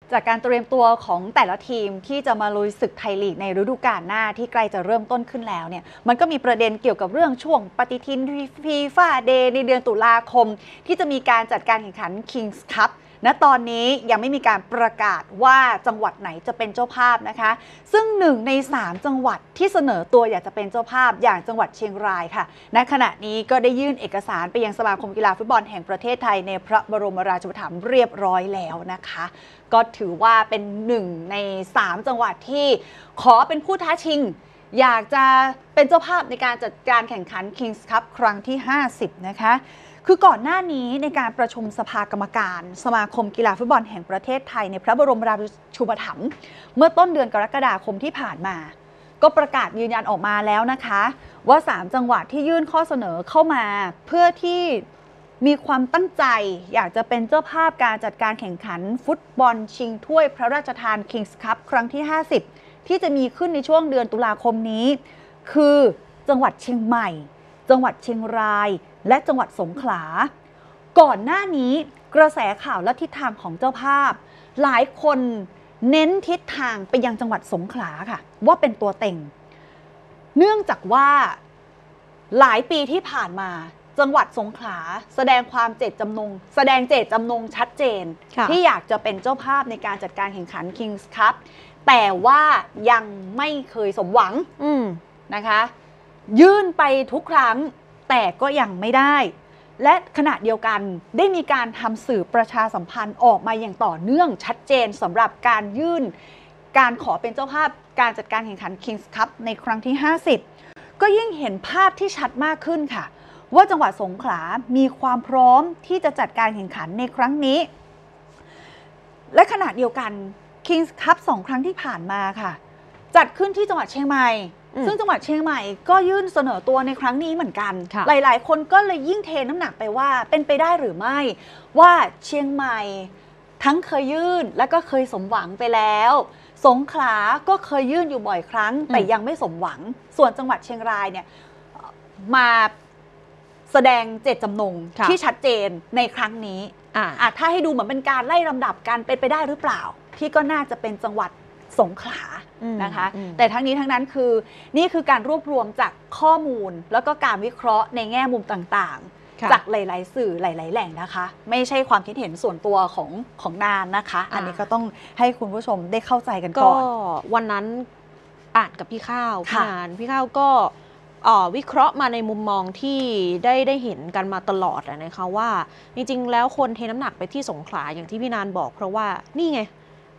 จากการเตรียมตัวของแต่ละทีมที่จะมาลุยศึกไทยลีกในฤดูกาลหน้าที่ใกล้จะเริ่มต้นขึ้นแล้วเนี่ยมันก็มีประเด็นเกี่ยวกับเรื่องช่วงปฏิทินฟีฟ่าเดย์ในเดือนตุลาคมที่จะมีการจัดการแข่งขัน Kings Cup ณตอนนี้ยังไม่มีการประกาศว่าจังหวัดไหนจะเป็นเจ้าภาพนะคะซึ่ง1 ใน 3จังหวัดที่เสนอตัวอยากจะเป็นเจ้าภาพอย่างจังหวัดเชียงรายค่ะณขณะนี้ก็ได้ยื่นเอกสารไปยังสมาคมกีฬาฟุตบอลแห่งประเทศไทยในพระบรมราชูปถัมภ์เรียบร้อยแล้วนะคะก็ถือว่าเป็น1 ใน 3จังหวัดที่ขอเป็นผู้ท้าชิงอยากจะเป็นเจ้าภาพในการจัดการแข่งขัน Kings Cup ครั้งที่50นะคะคือก่อนหน้านี้ในการประชุมสภากรรมการสมาคมกีฬาฟุตบอลแห่งประเทศไทยในพระบรมราชูปถัมภ์เมื่อต้นเดือนกรกฎาคมที่ผ่านมาก็ประกาศยืนยันออกมาแล้วนะคะว่า3จังหวัดที่ยื่นข้อเสนอเข้ามาเพื่อที่มีความตั้งใจอยากจะเป็นเจ้าภาพการจัดการแข่งขันฟุตบอลชิงถ้วยพระราชทาน Kings Cup ครั้งที่50ที่จะมีขึ้นในช่วงเดือนตุลาคมนี้คือจังหวัดเชียงใหม่จังหวัดเชียงรายและจังหวัดสงขลาก่อนหน้านี้กระแสข่าวและทิศทางของเจ้าภาพหลายคนเน้นทิศทางไปยังจังหวัดสงขลาค่ะว่าเป็นตัวเต็งเนื่องจากว่าหลายปีที่ผ่านมาจังหวัดสงขลาแสดงเจตจำนงชัดเจนที่อยากจะเป็นเจ้าภาพในการจัดการแข่งขัน Kings Cup แต่ว่ายังไม่เคยสมหวังนะคะยื่นไปทุกครั้งแต่ก็ยังไม่ได้และขณะเดียวกันได้มีการทำสื่อประชาสัมพันธ์ออกมาอย่างต่อเนื่องชัดเจนสำหรับการยื่นการขอเป็นเจ้าภาพการจัดการแข่งขัน Kings Cup ในครั้งที่50ก็ยิ่งเห็นภาพที่ชัดมากขึ้นค่ะว่าจังหวัดสงขลามีความพร้อมที่จะจัดการแข่งขันในครั้งนี้และขณะเดียวกัน Kings Cup 2 ครั้งที่ผ่านมาค่ะจัดขึ้นที่จังหวัดเชียงใหม่ซึ่งจังหวัดเชียงใหม่ก็ยื่นเสนอตัวในครั้งนี้เหมือนกันหลายๆคนก็เลยยิ่งเทน้ำหนักไปว่าเป็นไปได้หรือไม่ว่าเชียงใหม่ทั้งเคยยื่นและก็เคยสมหวังไปแล้วสงขลาก็เคยยื่นอยู่บ่อยครั้งแต่ยังไม่สมหวังส่วนจังหวัดเชียงรายเนี่ยมาแสดงเจตจำนงที่ชัดเจนในครั้งนี้ถ้าให้ดูเหมือนเป็นการไล่ลำดับกันเป็นไปได้หรือเปล่าที่ก็น่าจะเป็นจังหวัดสงขลานะคะแต่ทั้งนี้ทั้งนั้นคือนี่คือการรวบรวมจากข้อมูลแล้วก็การวิเคราะห์ในแง่มุมต่างๆจากหลายๆสื่อหลายๆแหล่งนะคะไม่ใช่ความคิดเห็นส่วนตัวของนานนะคะอันนี้ก็ต้องให้คุณผู้ชมได้เข้าใจกันก่อนวันนั้นอ่านกับพี่ข้าวพี่นานพี่ข้าวก็วิเคราะห์มาในมุมมองที่ได้เห็นกันมาตลอดนะคะว่าจริงๆแล้วคนเทน้ำหนักไปที่สงขลาอย่างที่พี่นานบอกเพราะว่านี่ไง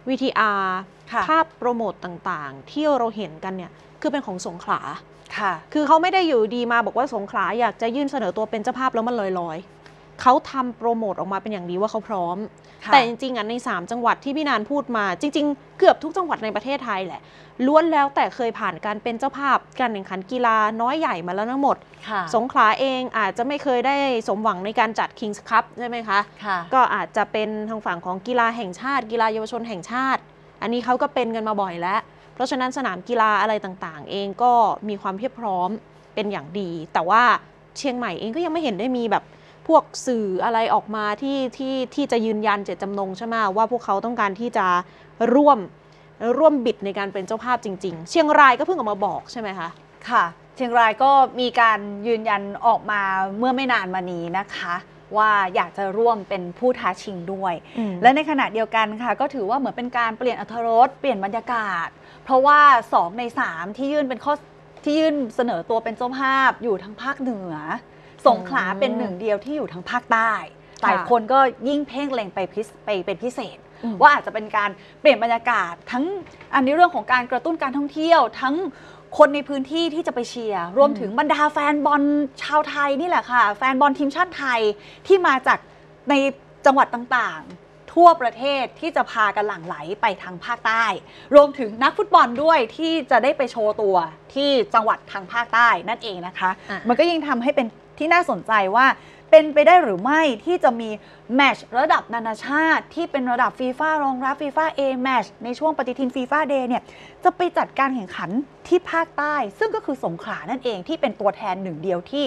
VTR ภาพโปรโมตต่างๆที่เราเห็นกันเนี่ยคือเป็นของสงขลาคือเขาไม่ได้อยู่ดีมาบอกว่าสงขลาอยากจะยื่นเสนอตัวเป็นเจ้าภาพแล้วมันลอยๆเขาทำโปรโมตออกมาเป็นอย่างดีว่าเขาพร้อมแต่จริงๆใน3จังหวัดที่พี่นานพูดมาจริงๆเกือบทุกจังหวัดในประเทศไทยแหละล้วนแล้วแต่เคยผ่านการเป็นเจ้าภาพการแข่งขันกีฬาน้อยใหญ่มาแล้วทั้งหมดสงขลาเองอาจจะไม่เคยได้สมหวังในการจัด Kings Cup ใช่ไหมคะก็อาจจะเป็นทางฝั่งของกีฬาแห่งชาติกีฬาเยาวชนแห่งชาติอันนี้เขาก็เป็นกันมาบ่อยแล้วเพราะฉะนั้นสนามกีฬาอะไรต่างๆเองก็มีความเพียบพร้อมเป็นอย่างดีแต่ว่าเชียงใหม่เองก็ยังไม่เห็นได้มีแบบพวกสื่ออะไรออกมาที่จะยืนยันเจตจำนงใช่ไหมว่าพวกเขาต้องการที่จะร่วมบิดในการเป็นเจ้าภาพจริงๆเชียงรายก็เพิ่งออกมาบอกใช่ไหมคะค่ะเชียงรายก็มีการยืนยันออกมาเมื่อไม่นานมานี้นะคะว่าอยากจะร่วมเป็นผู้ท้าชิงด้วยและในขณะเดียวกันค่ะก็ถือว่าเหมือนเป็นการเปลี่ยนอรรถรสเปลี่ยนบรรยากาศเพราะว่า2 ใน 3ที่ยื่นเสนอตัวเป็นเจ้าภาพอยู่ทั้งภาคเหนือสงขลาเป็น1 เดียวที่อยู่ทั้งภาคใต้หลายคนก็ยิ่งเพ่งเล็งไปเป็นพิเศษว่าอาจจะเป็นการเปลี่ยนบรรยากาศทั้งอันนี้เรื่องของการกระตุ้นการท่องเที่ยวทั้งคนในพื้นที่ที่จะไปเชียร์รวมถึงบรรดาแฟนบอลชาวไทยนี่แหละค่ะแฟนบอลทีมชาติไทยที่มาจากในจังหวัดต่างๆทั่วประเทศที่จะพากันหลั่งไหลไปทางภาคใต้รวมถึงนักฟุตบอลด้วยที่จะได้ไปโชว์ตัวที่จังหวัดทางภาคใต้นั่นเองนะคะมันก็ยิ่งทำให้เป็นที่น่าสนใจว่าเป็นไปได้หรือไม่ที่จะมีแมตช์ระดับนานาชาติที่เป็นระดับฟีฟ่ารองรับฟีฟ่า A แมตช์ในช่วงปฏิทินฟีฟ่าเดย์เนี่ยจะไปจัดการแข่งขันที่ภาคใต้ซึ่งก็คือสงขลานั่นเองที่เป็นตัวแทน1 เดียวที่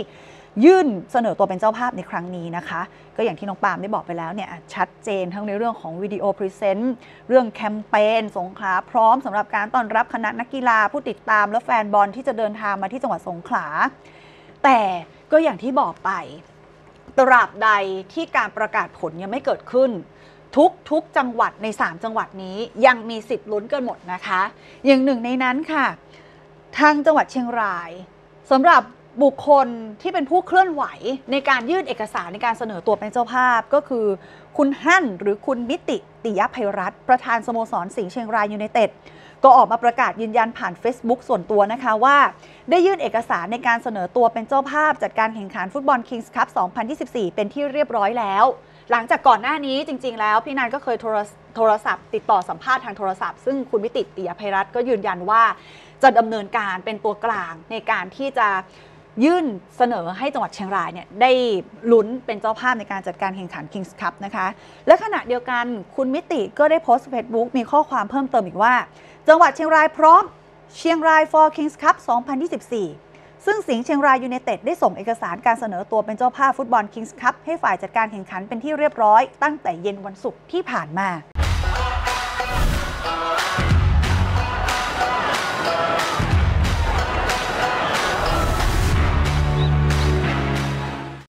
ยื่นเสนอตัวเป็นเจ้าภาพในครั้งนี้นะคะก็อย่างที่น้องปาล์มได้บอกไปแล้วเนี่ยชัดเจนทั้งในเรื่องของวิดีโอพรีเซนต์เรื่องแคมเปญสงขลาพร้อมสำหรับการต้อนรับคณะนักกีฬาผู้ติดตามและแฟนบอลที่จะเดินทางมาที่จังหวัดสงขลาแต่ก็อย่างที่บอกไปตราบใดที่การประกาศผลยังไม่เกิดขึ้นทุกจังหวัดใน3จังหวัดนี้ยังมีสิทธิ์ลุ้นกันหมดนะคะอย่างหนึ่งในนั้นค่ะทางจังหวัดเชียงรายสำหรับบุคคลที่เป็นผู้เคลื่อนไหวในการยื่นเอกสารในการเสนอตัวเป็นเจ้าภาพก็คือคุณฮั่นหรือคุณมิติติยภัยรัตน์ประธานสโมสรสิงห์เชียงรายยูไนเต็ดก็ออกมาประกาศยืนยันผ่าน Facebook ส่วนตัวนะคะว่าได้ยื่นเอกสารในการเสนอตัวเป็นเจ้าภาพจัดการแข่งขันฟุตบอล Kings Cup 2024 เป็นที่เรียบร้อยแล้วหลังจากก่อนหน้านี้จริงๆแล้วพี่นันก็เคยโทรศัพท์ติดต่อสัมภาษณ์ทางโทรศัพท์ซึ่งคุณมิติติยภัยรัตน์ก็ยืนยันว่าจะดำเนินการเป็นตัวกลางในการที่จะยื่นเสนอให้จังหวัดเชียงรายเนี่ยได้ลุ้นเป็นเจ้าภาพในการจัดการแข่งขัน Kings Cup นะคะและขณะเดียวกันคุณมิติก็ได้โพสต์ Facebook มีข้อความเพิ่มเติมอีกว่าจังหวัดเชียงรายพร้อมเชียงราย for Kings Cup 2024 ซึ่งสิงห์เชียงรายยูไนเต็ดได้ส่งเอกสารการเสนอตัวเป็นเจ้าภาพฟุตบอล Kings Cup ให้ฝ่ายจัดการแข่งขันเป็นที่เรียบร้อยตั้งแต่เย็นวันศุกร์ที่ผ่านมา